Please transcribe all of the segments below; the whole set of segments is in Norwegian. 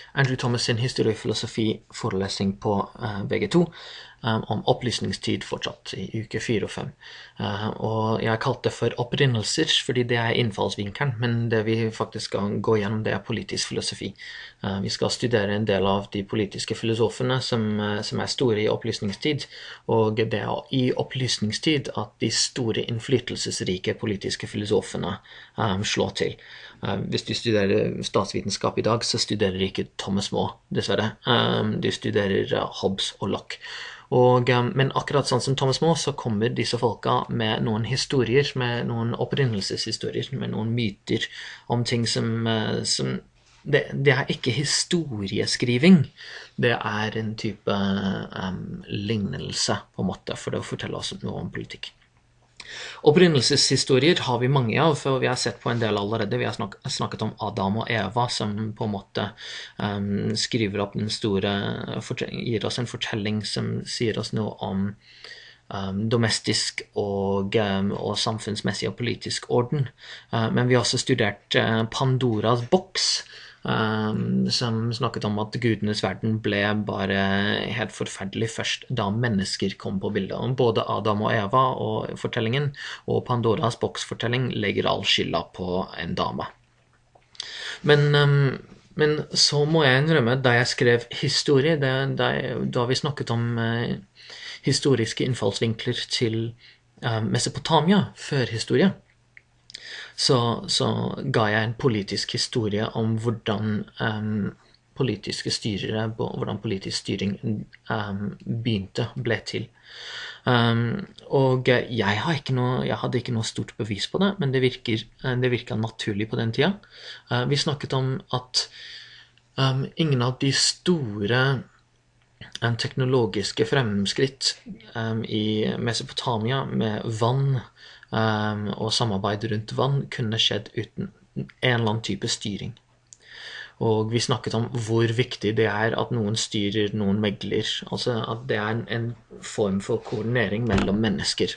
Andrew Thomas sin historiefilosofi-forelesning på VG2 om opplysningstid fortsatt i uke 4 og 5. Og jeg kalte det for opprinnelser, fordi det innfallsvinkelen, men det vi faktisk skal gå gjennom, det politisk filosofi. Vi skal studere en del av de politiske filosofene som store i opplysningstid, og det i opplysningstid at de store innflytelsesrike politiske filosofene slår til. Hvis du studerer statsvitenskap i dag, så studerer ikke Thomas More, dessverre. Du studerer Hobbes og Locke. Men akkurat sånn som Thomas More, så kommer disse folka med noen historier, med noen opprinnelseshistorier, med noen myter om ting som det ikke historieskriving, det en type lignelse på en måte, for å fortelle oss noe om politikk. Opprinnelseshistorier har vi mange av, for vi har sett på en del allerede. Vi har snakket om Adam og Eva, som på en måte skriver opp den store, gir oss en fortelling som sier oss noe om domestisk og samfunnsmessig og politisk orden. Men vi har også studert Pandoras boks, som snakket om at gudenes verden ble bare helt forferdelig først da mennesker kom på bildet. Om både Adam og Eva og fortellingen, og Pandoras boks-fortelling legger all skylda på en dame. Men så må jeg innrømme, da jeg skrev historie, da vi snakket om historiske innfallsvinkler til Mesopotamia før historie, så ga jeg en politisk historie om hvordan politiske styrere, hvordan politisk styring ble til. Og jeg hadde ikke noe stort bevis på det, men det virket naturlig på den tida. Vi snakket om at ingen av de store teknologiske fremskritt i Mesopotamia med vann og samarbeid rundt vann kunne skjedd uten en eller annen type styring. Og vi snakket om hvor viktig det at noen styrer, noen megler, altså at det en form for koordinering mellom mennesker.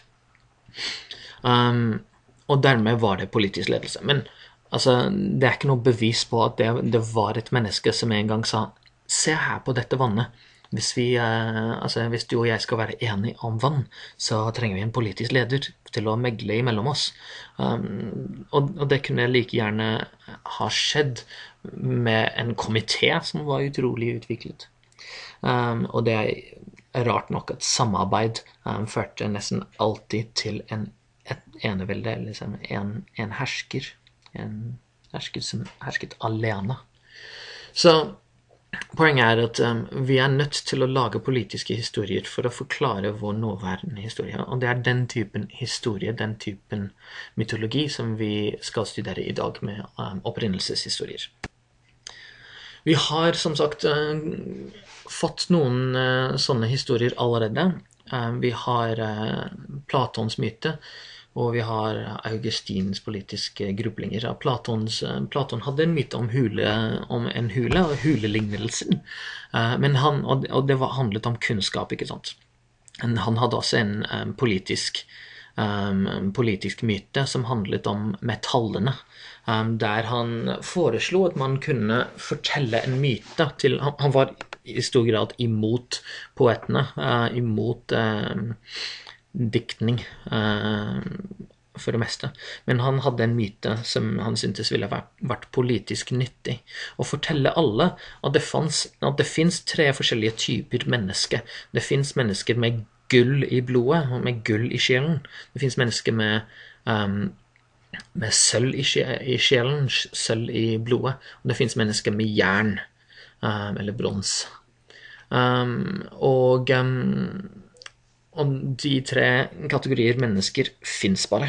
Og dermed var det politisk ledelse. Men altså, det ikke noe bevis på at det var et menneske som en gang sa, se her på dette vannet. Hvis du og jeg skal være enige om vann, så trenger vi en politisk leder til å megle imellom oss. Og det kunne like gjerne ha skjedd med en komité som var utrolig utviklet. Og det rart nok at samarbeid førte nesten alltid til et enevelde, liksom en hersker som hersket alene. Så poenget at vi nødt til å lage politiske historier for å forklare vår nåværende historie, og det den typen historie, den typen mytologi som vi skal studere i dag med opprinnelseshistorier. Vi har som sagt fått noen sånne historier allerede. Vi har Platons myte, og vi har Augustins politiske grublinger. Platon hadde en myte om en hule og hulelignelsen, og det handlet om kunnskap, ikke sant? Han hadde også en politisk myte som handlet om metallene, der han foreslo at man kunne fortelle en myte til, han var i stor grad imot poetene, imot diktning for det meste, men han hadde en myte som han syntes ville vært politisk nyttig, å fortelle alle at det finnes 3 forskjellige typer mennesker. Det finnes mennesker med gull i blodet, og med gull i sjelen. Det finnes mennesker med sølv i sjelen, sølv i blodet, og det finnes mennesker med jern, eller brons. Og de 3 kategorier mennesker finnes bare.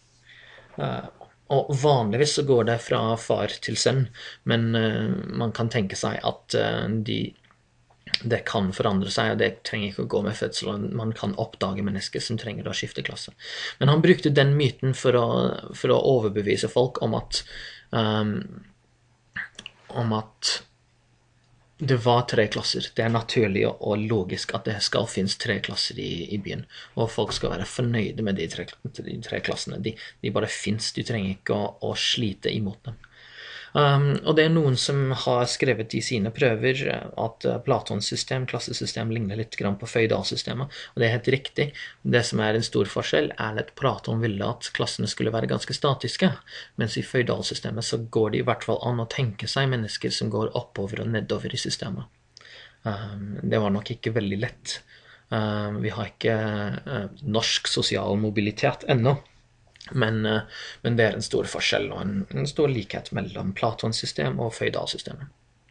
Og vanligvis så går det fra far til sønn, men man kan tenke seg at det kan forandre seg, og det trenger ikke å gå med fødsel, man kan oppdage mennesker som trenger å skifte klasse. Men han brukte den myten for å overbevise folk om at det var 3 klasser. Det naturlig og logisk at det skal finnes 3 klasser i byen, og folk skal være fornøyde med de 3 klassene. De bare finnes, du trenger ikke å slite imot dem. Og det noen som har skrevet I sine prøver at Platons system, klassesystem, ligner litt grann på føydalsystemet, og det er helt riktig. Det som en stor forskjell at Platon ville at klassene skulle være ganske statiske, mens I føydalsystemet så går det I hvert fall an å tenke seg mennesker som går oppover og nedover I systemet. Det var nok ikke veldig lett. Vi har ikke norsk sosial mobilitet ennå. Men det en stor forskjell og en stor likhet mellom Platons system og føydalsystemet.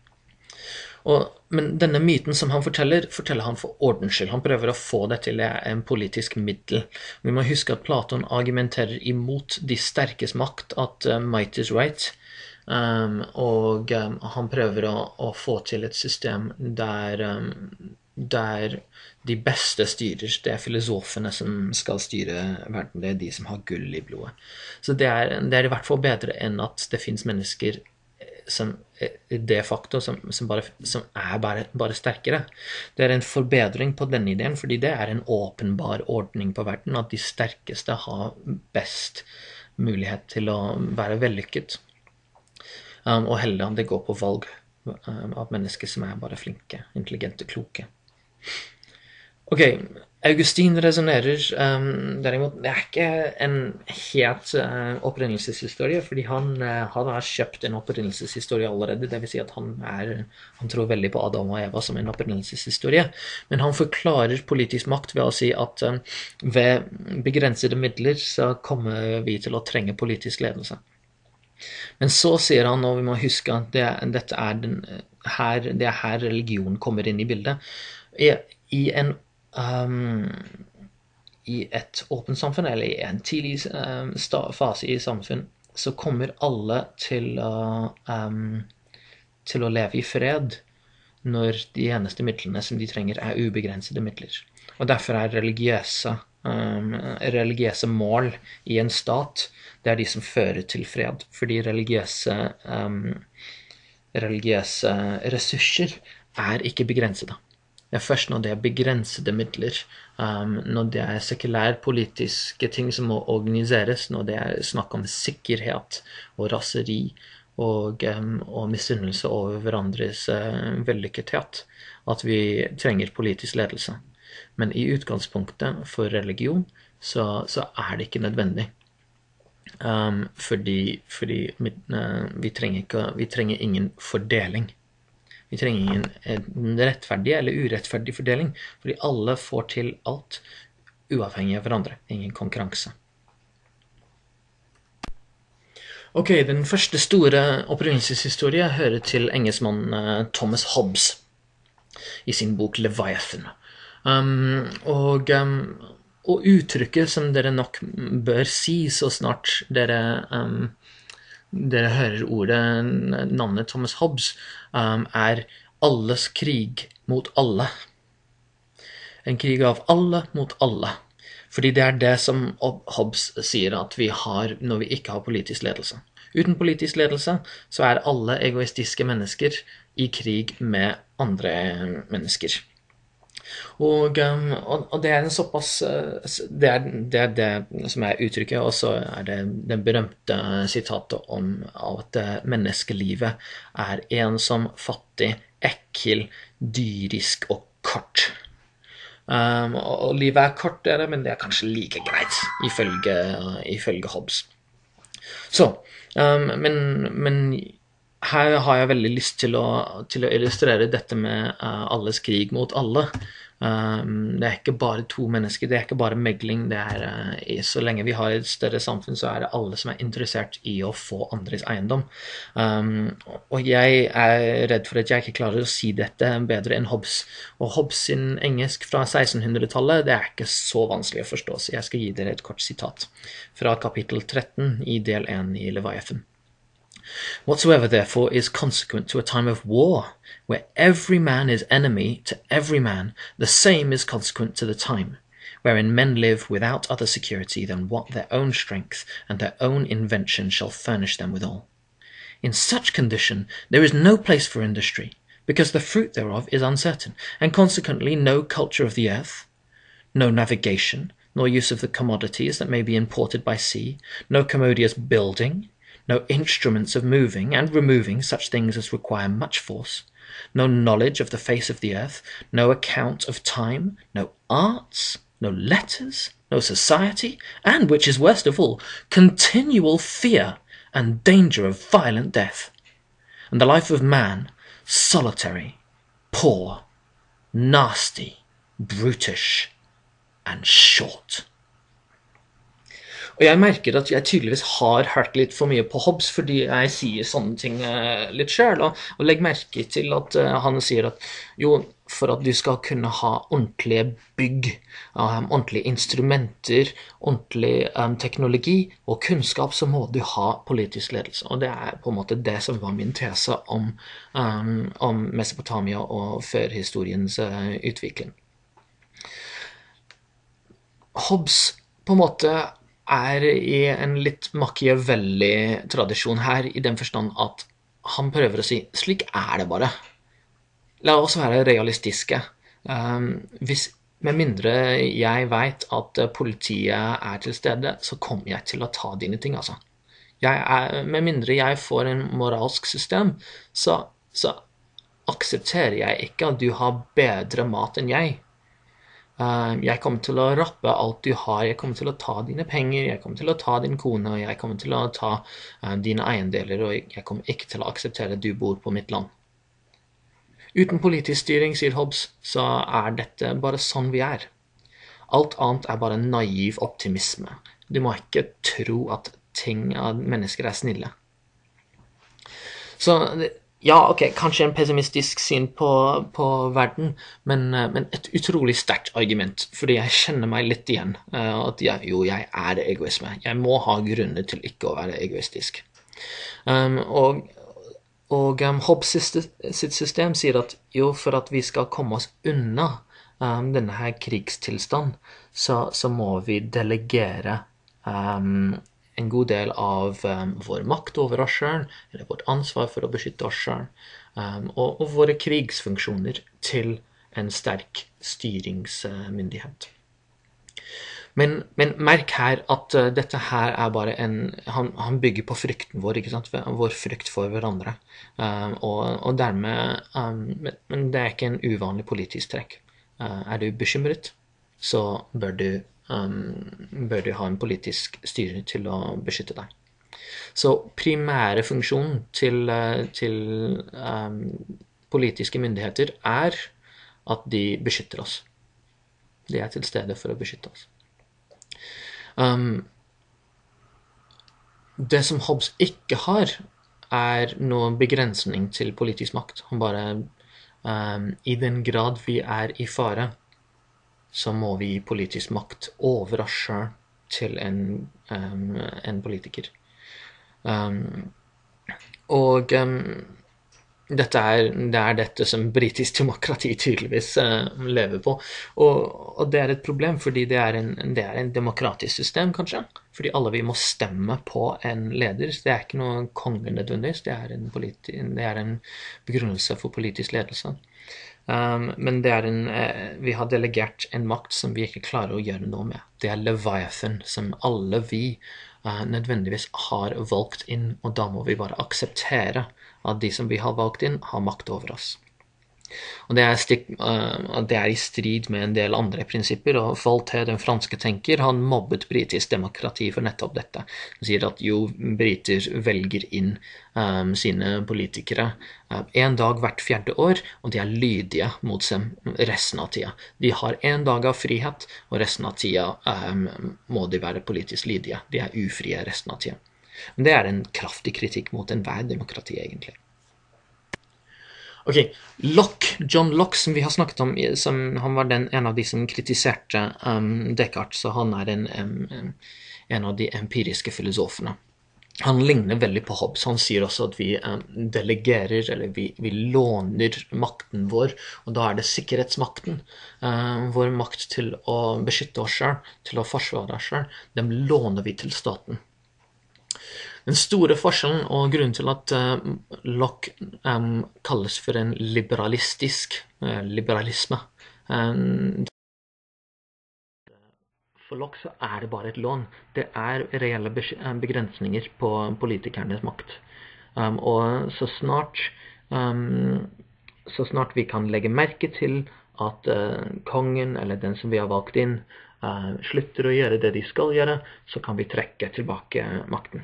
Men denne myten som han forteller han for ordens skyld. Han prøver å få det til en politisk middel. Vi må huske at Platon argumenterer imot de sterkes makt, at might is right, og han prøver å få til et system der de beste styrer, det filosofene som skal styre verden, det de som har gull I blodet. Så det I hvert fall bedre enn at det finnes mennesker som de facto som bare sterkere. Det en forbedring på denne ideen, fordi det en åpenbar ordning på verden, at de sterkeste har best mulighet til å være vellykket. Og heller det går på valg av mennesker som bare flinke, intelligente, kloke. Ok, Augustin resonerer, derimot, det ikke en helt opprinnelseshistorie, fordi han har kjøpt en opprinnelseshistorie allerede, det vil si at han tror veldig på Adam og Eva som en opprinnelseshistorie, men han forklarer politisk makt ved å si at ved begrensede midler så kommer vi til å trenge politisk ledelse. Men så sier han, og vi må huske at det her religion kommer inn I bildet, I et åpent samfunn, eller I en tidlig fase I samfunn, så kommer alle til å leve I fred når de eneste midlene som de trenger ubegrensede midler. Og derfor religiøse mål I en stat, det de som fører til fred, fordi religiøse ressurser ikke begrensede. Det først når det begrensede midler, når det sekulærpolitiske ting som må organiseres, når det snakk om sikkerhet og raseri og misunnelse over hverandres vellykkethet, at vi trenger politisk ledelse. Men I utgangspunktet for religion så det ikke nødvendig. Fordi vi trenger ingen fordeling. Vi trenger ingen rettferdig eller urettferdig fordeling, fordi alle får til alt uavhengig av hverandre, ingen konkurranse. Ok, den første store opprinnelseshistorie hører til engelskmannen Thomas Hobbes I sin bok Leviathan. Og uttrykket som dere nok bør si så snart dere hører navnet Thomas Hobbes, alles krig mot alle. En krig av alle mot alle. Fordi det det som Hobbes sier at vi har når vi ikke har politisk ledelse. Uten politisk ledelse så alle egoistiske mennesker I krig med andre mennesker. Og det en såpass det som uttrykket, og så det den berømte sitatet om at menneskelivet ensom, fattig, ekkel, dyrisk og kort. Og livet kort det, men det kanskje like greit ifølge Hobbes. Så, men her har jeg veldig lyst til å illustrere dette med alles krig mot alle. Det ikke bare to mennesker, det ikke bare megling, det så lenge vi har et større samfunn, så det alle som interessert I å få andres eiendom. Og jeg redd for at jeg ikke klarer å si dette bedre enn Hobbes. Og Hobbes sin engelsk fra 1600-tallet, det ikke så vanskelig å forstå, så jeg skal gi dere et kort sitat fra kapittel 13 I del 1 I Leviathan. Whatsoever therefore is consequent to a time of war, where every man is enemy to every man, the same is consequent to the time, wherein men live without other security than what their own strength and their own invention shall furnish them withal. In such condition there is no place for industry, because the fruit thereof is uncertain, and consequently no culture of the earth, no navigation, nor use of the commodities that may be imported by sea, no commodious building, no instruments of moving and removing such things as require much force, no knowledge of the face of the earth, no account of time, no arts, no letters, no society, and, which is worst of all, continual fear and danger of violent death, and the life of man solitary, poor, nasty, brutish, and short. Og jeg merker at jeg tydeligvis har hørt litt for mye på Hobbes, fordi jeg sier sånne ting litt selv, og legg merke til at han sier at jo, for at du skal kunne ha ordentlige bygg, ordentlige instrumenter, ordentlig teknologi og kunnskap, så må du ha politisk ledelse. Og det på en måte det som var min tese om Mesopotamia og førhistoriens utvikling. Hobbes på en måte i en litt Machiavelli tradisjon her, i den forstand at han prøver å si, slik det bare. La oss være realistiske. Med mindre jeg vet at politiet til stede, så kommer jeg til å ta dine ting, altså. Med mindre jeg får en moralsk system, så aksepterer jeg ikke at du har bedre mat enn jeg. Jeg kommer til å rappe alt du har, jeg kommer til å ta dine penger, jeg kommer til å ta din kone, jeg kommer til å ta dine eiendeler, og jeg kommer ikke til å akseptere at du bor på mitt land. Uten politisk styring, sier Hobbes, så dette bare sånn vi Alt annet bare naiv optimisme. Du må ikke tro at mennesker snille. Så ja, ok, kanskje en pessimistisk syn på verden, men et utrolig sterkt argument, fordi jeg kjenner meg litt igjen, at jeg egoisme. Jeg må ha grunner til ikke å være egoistisk. Og Hobbes sitt system sier at jo, for at vi skal komme oss unna denne her krigstilstand, så må vi delegere en god del av vår makt over oss selv, eller vårt ansvar for å beskytte oss selv, og våre krigsfunksjoner til en sterk styringsmyndighet. Men merk her at dette her bare han bygger på frykten vår, ikke sant? Vår frykt for hverandre. Og dermed, men det ikke en uvanlig politisk trekk. Du bekymret, så bør du ha en politisk styre til å beskytte deg. Så primære funksjon til politiske myndigheter at de beskytter oss. De til stede for å beskytte oss. Det som Hobbes ikke har noen begrensning til politisk makt. Han bare i den grad vi i fare, så må vi gi politisk makt over oss selv til en politiker. Og dette dette som britisk demokrati tydeligvis lever på, og det et problem, fordi det en demokratisk system, kanskje, fordi alle vi må stemme på en leder. Det ikke noe konge nødvendigvis, det en begrunnelse for politisk ledelse. Men vi har delegert en makt som vi ikke klarer å gjøre noe med. Det Leviathan, som alle vi nødvendigvis har valgt inn, og da må vi bare akseptere at de som vi har valgt inn, har makt over oss. Og det i strid med en del andre prinsipper, og Voltaire, den franske tenker, han mobbet britisk demokrati for nettopp dette. Han sier at jo, briter velger inn sine politikere en dag hvert 4. år, og de lydige mot seg resten av tida. De har en dag av frihet, og resten av tida må de være politisk lydige. De ufrie resten av tida. Men det en kraftig kritikk mot enhver demokrati, egentlig. Ok, John Locke, som vi har snakket om, han var en av de som kritiserte Descartes, så han en av de empiriske filosofene. Han ligner veldig på Hobbes. Han sier også at vi delegerer, eller vi låner makten vår, og da det sikkerhetsmakten, vår makt til å beskytte oss selv, til å forsvare oss selv, dem låner vi til staten. Den store forskjellen, og grunnen til at Locke kalles for en liberalisme, Locke så det bare et lån. Det reelle begrensninger på politikernes makt. Og så snart vi kan legge merke til at kongen eller den som vi har valgt inn slutter å gjøre det de skal gjøre, så kan vi trekke tilbake makten.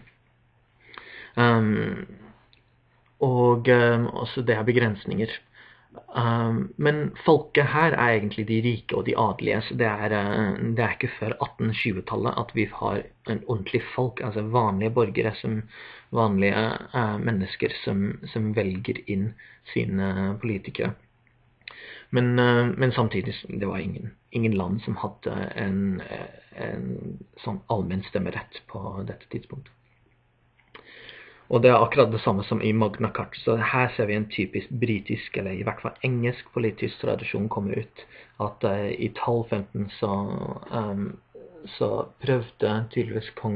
Og også det begrensninger. Men folket her egentlig de rike og de adelige, så det ikke før 1820-tallet at vi har en ordentlig folk, altså vanlige borgere, vanlige mennesker som velger inn sine politikere. Men samtidig, det var ingen land som hadde en sånn allmenn stemmerett på dette tidspunktet. Og det akkurat det samme som i Magna Carta, så her ser vi en typisk britisk, eller i hvert fall engelsk politisk tradisjon komme ut, at i 1215 så prøvde tydeligvis kong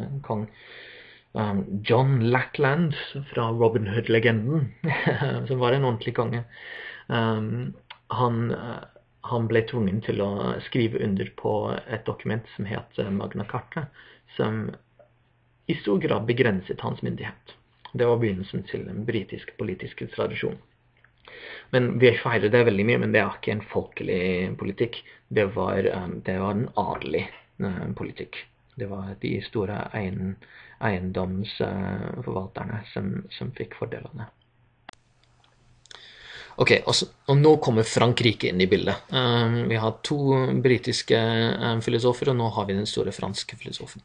John Lackland fra Robin Hood-legenden, som var en ordentlig konge. Han ble tvungen til å skrive under på et dokument som heter Magna Carta, som i stor grad begrenset hans myndighet. Det var begynnelsen til en britisk politisk tradisjon. Men vi feirer det veldig mye, men det ikke en folkelig politikk. Det var en adelig politikk. Det var de store eiendomsforvalterne som fikk fordelene. Ok, og nå kommer Frankrike inn i bildet. Vi har 2 britiske filosofer, og nå har vi den store franske filosofen.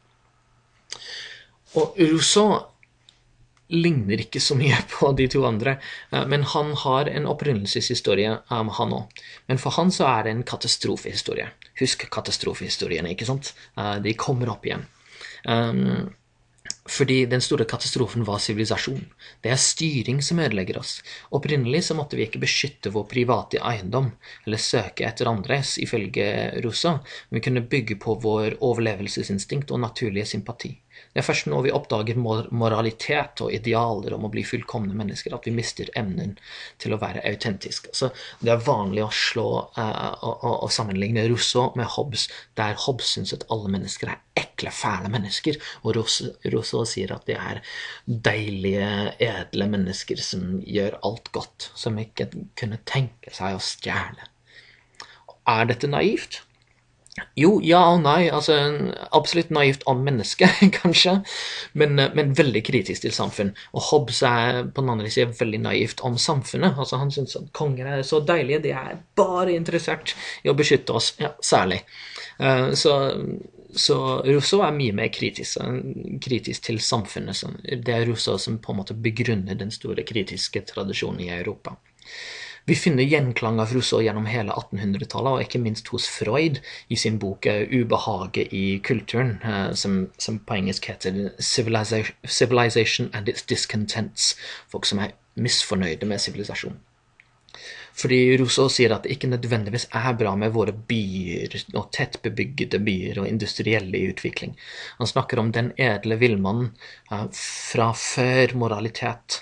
Og Rousseau ligner ikke så mye på de 2 andre, men han har en opprinnelseshistorie, han også. Men for han så det en katastrofehistorie. Husk katastrofehistoriene, ikke sant? De kommer opp igjen. Fordi den store katastrofen var sivilisasjon. Det styring som ødelegger oss. Opprinnelig så måtte vi ikke beskytte vår private eiendom, eller søke etter andres, ifølge Rousseau, men vi kunne bygge på vår overlevelsesinstinkt og naturlige sympati. Det først når vi oppdager moralitet og idealer om å bli fullkomne mennesker, at vi mister evnen til å være autentisk. Så det vanlig å slå og sammenligne Rousseau med Hobbes, der Hobbes synes at alle mennesker ekle, fæle mennesker, og Rousseau sier at det deilige, edle mennesker som gjør alt godt, som ikke kunne tenke seg å stjele. Dette naivt? Jo, ja og nei, altså absolutt naivt om mennesket, kanskje, men veldig kritisk til samfunn. Og Hobbes på den andre siden veldig naivt om samfunnet. Altså han synes at konger så deilige, de bare interessert i å beskytte oss, ja, særlig. Så Rousseau mye mer kritisk til samfunnet. Det Rousseau som på en måte begrunner den store kritiske tradisjonen i Europa. Vi finner gjenklang av Rousseau gjennom hele 1800-tallet, og ikke minst hos Freud i sin bok Ubehaget i kulturen, som på engelsk heter Civilization and its Discontents, folk som misfornøyde med sivilisasjon. Fordi Rousseau sier at det ikke nødvendigvis bra med våre byer, og tettbebyggede byer og industrielle utvikling. Han snakker om den edle villmannen fra før moralitet,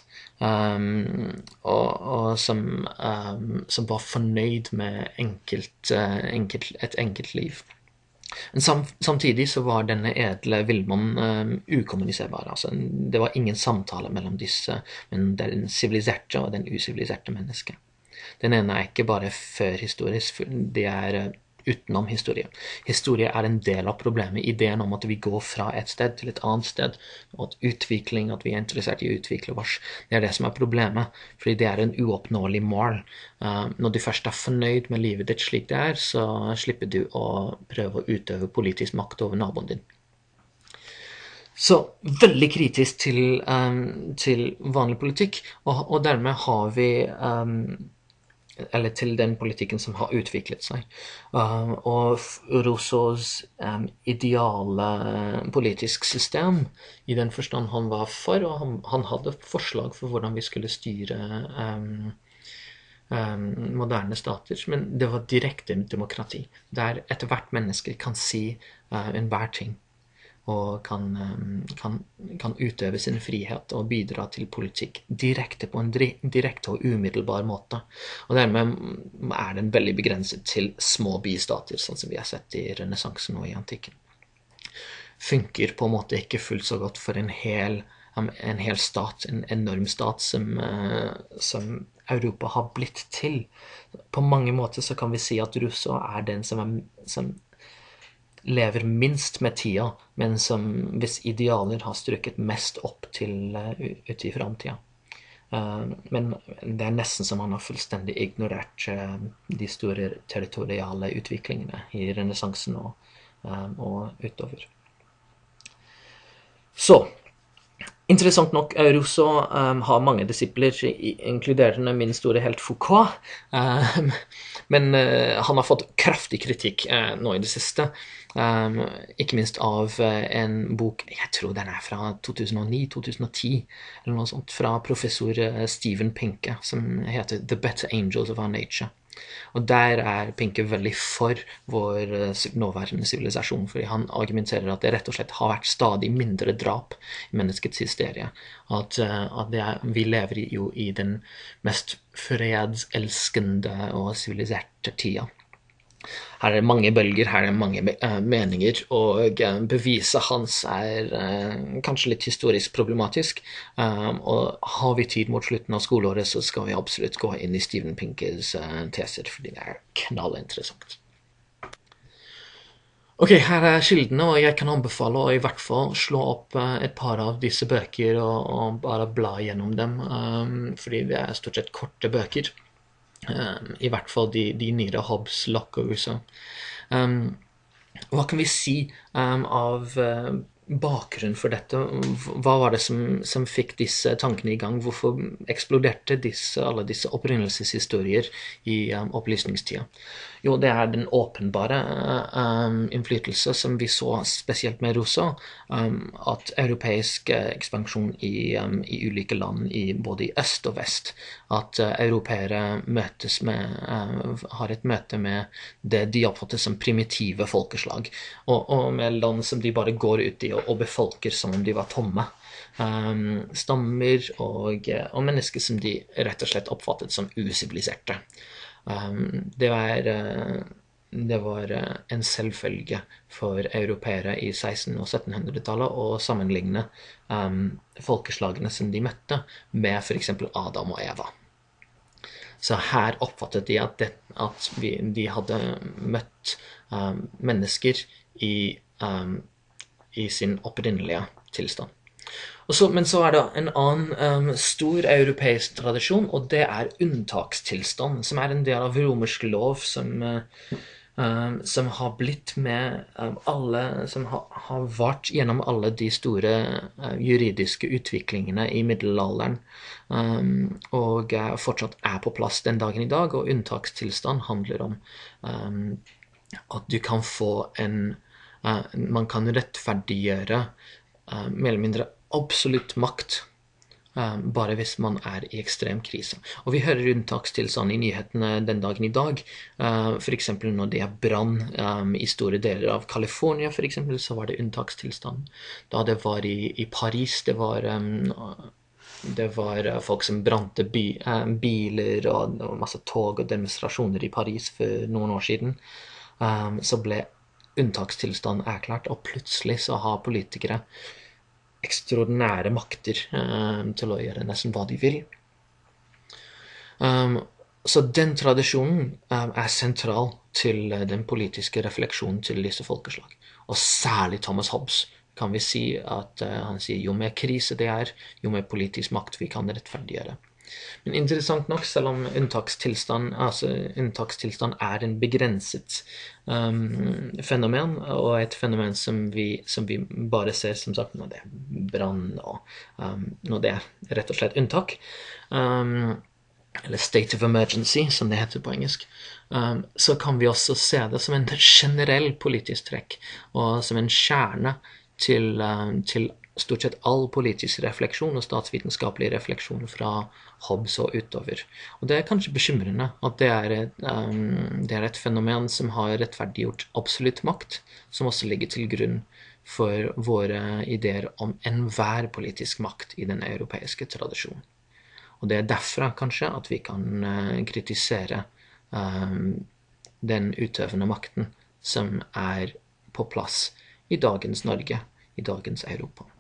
og som var fornøyd med et enkelt liv. Men samtidig så var denne edle villmannen ukommuniserbar. Altså, det var ingen samtale mellom disse, men den siviliserte og den usiviliserte mennesket. Den ene ikke bare førhistorisk, det utenom historie. Historie en del av problemet, ideen om at vi går fra et sted til et annet sted, og at utvikling, at vi interessert i å utvikle oss, det det som problemet, fordi det en uoppnåelig mål. Når du først fornøyd med livet ditt slik det så slipper du å prøve å utøve politisk makt over naboen din. Så veldig kritisk til vanlig politikk, og dermed har vi eller til den politikken som har utviklet seg. Og Rousseaus ideale politisk system, i den forstand han var for, og han hadde forslag for hvordan vi skulle styre moderne stater, men det var direkte demokrati, der hvert menneske kan si enhver ting. og kan utøve sin frihet og bidra til politikk direkte på en direkte og umiddelbar måte. Og dermed den veldig begrenset til små bistater, sånn som vi har sett i renessansen og i antikken. Funker på en måte ikke fullt så godt for en hel stat, en enorm stat som Europa har blitt til. På mange måter så kan vi si at Rousseau den som lever minst med tida, men som hvis idealer har strukket mest opp til ute i fremtiden. Men det nesten som han har fullstendig ignorert de store territoriale utviklingene i renessansen og utover. Så, interessant nok, Rousseau har mange disipler, inkluderende min store helt Foucault, men han har fått kraftig kritikk nå i det siste, ikke minst av en bok, jeg tror den fra 2009-2010, eller noe sånt, fra professor Steven Pinker, som heter The Better Angels of Our Nature. Og der Pinker veldig for vår nåværende sivilisasjon, fordi han argumenterer at det rett og slett har vært stadig mindre drap i menneskets hysterie. At vi lever jo i den mest fredselskende og siviliserte tida. Her mange bølger, her mange meninger, og beviset hans kanskje litt historisk problematisk. Og har vi tid mot slutten av skoleåret, så skal vi absolutt gå inn i Steven Pinkers teser, fordi det knallinteressant. Ok, her kildene, og jeg kan anbefale å i hvert fall slå opp et par av disse bøker og bare bla gjennom dem, fordi det stort sett korte bøker. I hvert fall de nyere Hobbes, Locke og Rousseau. Hva kan vi si av bakgrunn for dette? Hva var det som fikk disse tankene i gang? Hvorfor eksploderte alle disse opprinnelseshistorier i opplysningstida? Jo, det den åpenbare innflytelse som vi så spesielt med Rousseau, at europeisk ekspansjon i ulike land, både i øst og vest, at europeere har et møte med det de oppfatter som primitive folkeslag, og med land som de bare går ut i og befolker som om de var tomme. Stammer og mennesker som de rett og slett oppfattet som usiviliserte. Det var en selvfølge for europeere i 1600- og 1700-tallet å sammenligne folkeslagene som de møtte med for eksempel Adam og Eva. Så her oppfattet de at de hadde møtt mennesker i sin opprinnelige tilstand. Men så det en annen stor europeisk tradisjon, og det unntakstilstand, som en del av romersk lov, som har blitt med som har vart gjennom alle de store juridiske utviklingene i middelalderen, og fortsatt på plass den dagen i dag. Og unntakstilstand handler om at du kan få man kan rettferdiggjøre mer eller mindre absolutt makt, bare hvis man i ekstrem krise. Og vi hører unntakstilstand i nyhetene den dagen i dag. For eksempel når det brann i store deler av California, for eksempel, så var det unntakstilstand. Da det var i Paris, det var folk som brante biler og masse tog og demonstrasjoner i Paris for noen år siden, så ble unntakstilstand erklært, og plutselig så har politikere ekstraordinære makter til å gjøre nesten hva de vil. Så den tradisjonen sentral til den politiske refleksjonen til disse folkeslag. Og særlig Thomas Hobbes kan vi si at han sier jo mer krise det jo mer politisk makt vi kan rettferdiggjøre. Men interessant nok, selv om unntakstilstand en begrenset fenomen, og et fenomen som vi bare ser, som sagt, når det brann, og når det rett og slett unntak, eller state of emergency, som det heter på engelsk, så kan vi også se det som en generell politisk trekk, og som en kjerne til stort sett all politisk refleksjon og statsvitenskapelig refleksjon fra Hobbes og utover. Og det kanskje bekymrende at det et fenomen som har rettferdiggjort absolutt makt, som også ligger til grunn for våre ideer om enhver politisk makt i den europeiske tradisjonen. Og det derfra kanskje at vi kan kritisere den utøvende makten som på plass i dagens Norge, i dagens Europa.